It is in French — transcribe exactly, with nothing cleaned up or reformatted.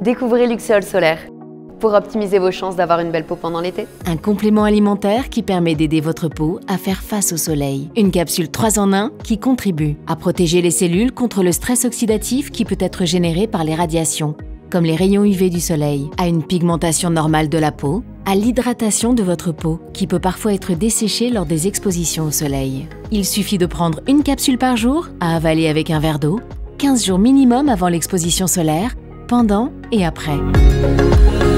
Découvrez Luxéol Solaire pour optimiser vos chances d'avoir une belle peau pendant l'été. Un complément alimentaire qui permet d'aider votre peau à faire face au soleil. Une capsule trois en un qui contribue à protéger les cellules contre le stress oxydatif qui peut être généré par les radiations, comme les rayons U V du soleil, à une pigmentation normale de la peau, à l'hydratation de votre peau qui peut parfois être desséchée lors des expositions au soleil. Il suffit de prendre une capsule par jour à avaler avec un verre d'eau, quinze jours minimum avant l'exposition solaire, pendant et après.